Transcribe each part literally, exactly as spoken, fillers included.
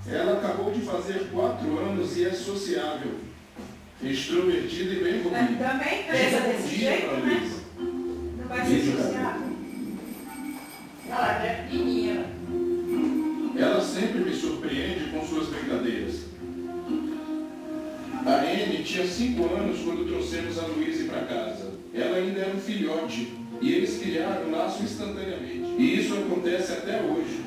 Ela acabou de fazer quatro anos e é sociável, extrovertida e bem bonita. Também presa desse jeito, né? Não vai ser sociável. Ela é pequenininha. Ela sempre me surpreende com suas brincadeiras. A Anne tinha cinco anos quando trouxemos a Louise para casa. Ela ainda era um filhote e eles criaram um laço instantaneamente. E isso acontece até hoje.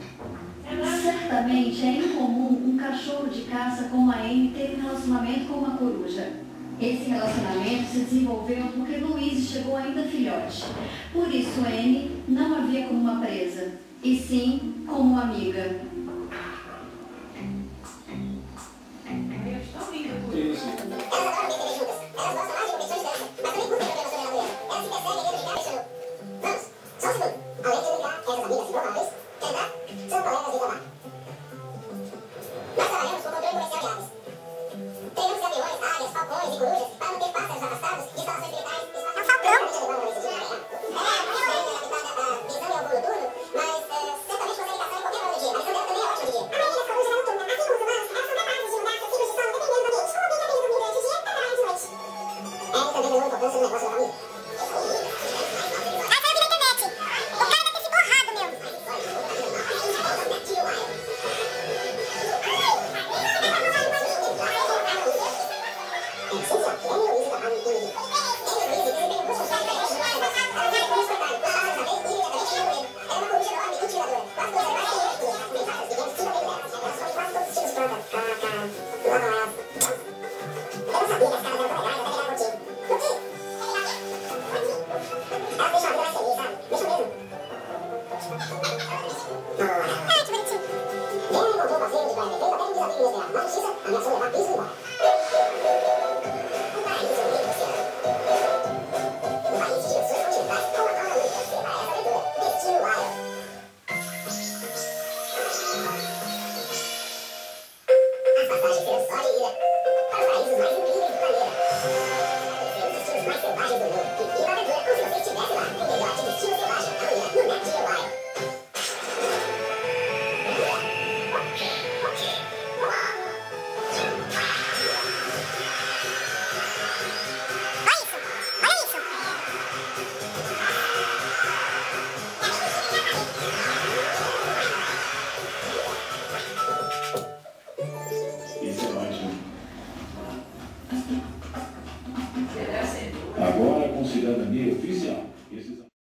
Certamente é incomum um cachorro de caça como a Anne ter um relacionamento com uma coruja. Esse relacionamento se desenvolveu porque Louise chegou ainda filhote. Por isso Anne não a via como uma presa, e sim como uma amiga. Agora, com cidadania oficial. Esses...